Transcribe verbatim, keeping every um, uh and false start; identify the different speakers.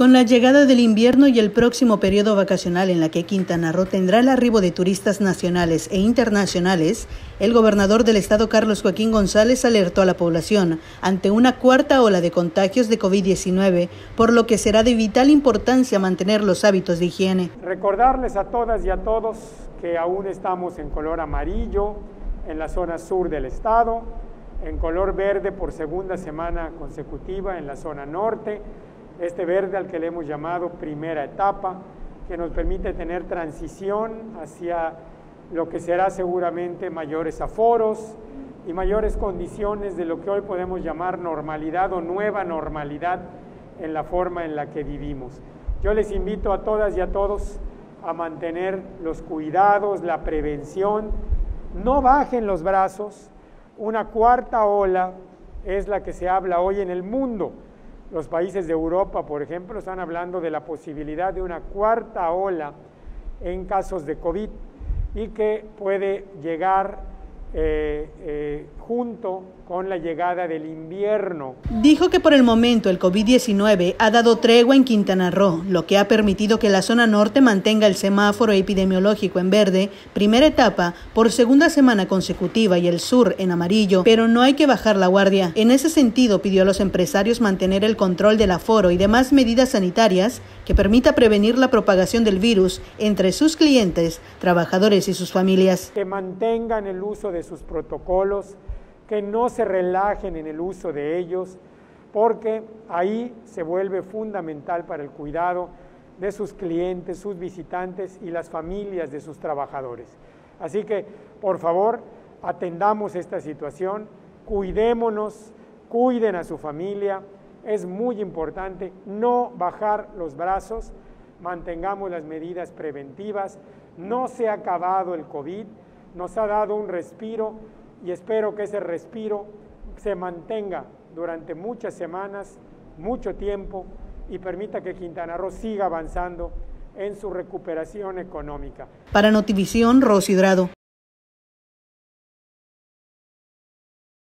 Speaker 1: Con la llegada del invierno y el próximo periodo vacacional en la que Quintana Roo tendrá el arribo de turistas nacionales e internacionales, el gobernador del estado Carlos Joaquín González alertó a la población ante una cuarta ola de contagios de COVID diecinueve, por lo que será de vital importancia mantener los hábitos de higiene.
Speaker 2: Recordarles a todas y a todos que aún estamos en color amarillo en la zona sur del estado, en color verde por segunda semana consecutiva en la zona norte, este verde al que le hemos llamado primera etapa, que nos permite tener transición hacia lo que será seguramente mayores aforos y mayores condiciones de lo que hoy podemos llamar normalidad o nueva normalidad en la forma en la que vivimos. Yo les invito a todas y a todos a mantener los cuidados, la prevención, no bajen los brazos. Una cuarta ola es la que se habla hoy en el mundo. Los países de Europa, por ejemplo, están hablando de la posibilidad de una cuarta ola en casos de COVID y que puede llegar eh, eh, junto con la llegada del invierno.
Speaker 1: Dijo que por el momento el COVID diecinueve ha dado tregua en Quintana Roo, lo que ha permitido que la zona norte mantenga el semáforo epidemiológico en verde, primera etapa, por segunda semana consecutiva y el sur en amarillo, pero no hay que bajar la guardia. En ese sentido, pidió a los empresarios mantener el control del aforo y demás medidas sanitarias que permita prevenir la propagación del virus entre sus clientes, trabajadores y sus familias.
Speaker 2: Que mantengan el uso de sus protocolos, que no se relajen en el uso de ellos, porque ahí se vuelve fundamental para el cuidado de sus clientes, sus visitantes y las familias de sus trabajadores. Así que, por favor, atendamos esta situación, cuidémonos, cuiden a su familia. Es muy importante no bajar los brazos, mantengamos las medidas preventivas. No se ha acabado el COVID, nos ha dado un respiro y espero que ese respiro se mantenga durante muchas semanas, mucho tiempo y permita que Quintana Roo siga avanzando en su recuperación económica.
Speaker 1: Para Notivisión, Rosy Drado.